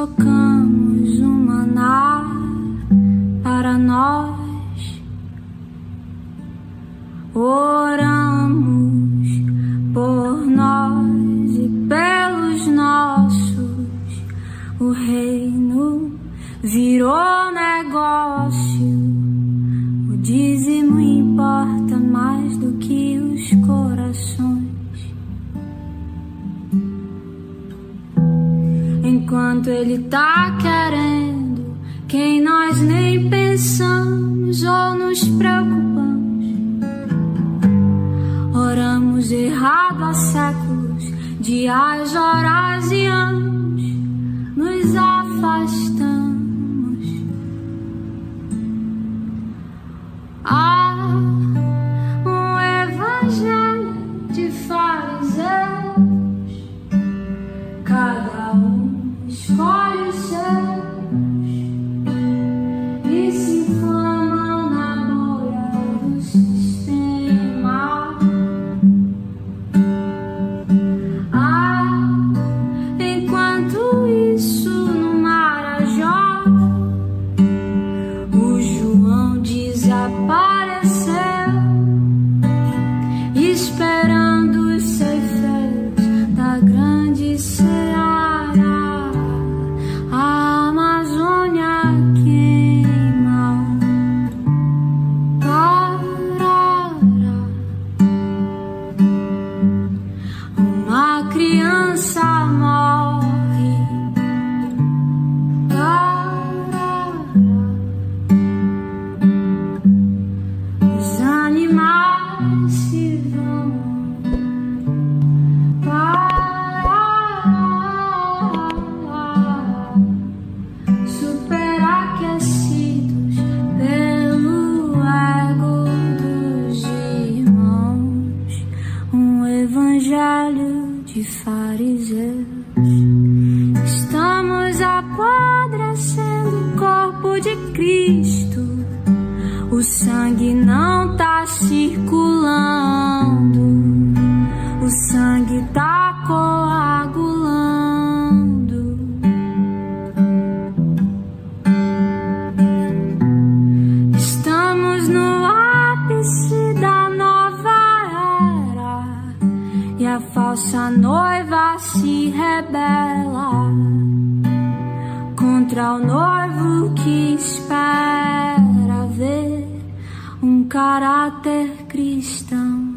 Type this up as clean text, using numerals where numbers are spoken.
tocamos o maná para nós, oramos por nós e pelos nossos. O reino virou negócio, o dízimo importa mais do que os corações. Enquanto ele tá querendo quem nós nem pensamos ou nos preocupamos, oramos errado há séculos, dias, horas e anos, nos afastamos. Há um evangelho de fariseus, cada um escolhe os seus e se inflamam na bolha do sistema. Enquanto isso no Marajó, o João desapareceu, esperando os ceifeiros da grande seara. A Amazônia queima. Uma criança morre. Os animais se vão. Superaquecidos pelo ego dos irmãos. Um evangelho de fariseus. Estamos apodrecendo o corpo de Cristo. O sangue não tá circulando, o sangue tá coagulando. Estamos no ápice da nova era e a falsa noiva se rebela contra o noivo que espera ver um caráter cristão.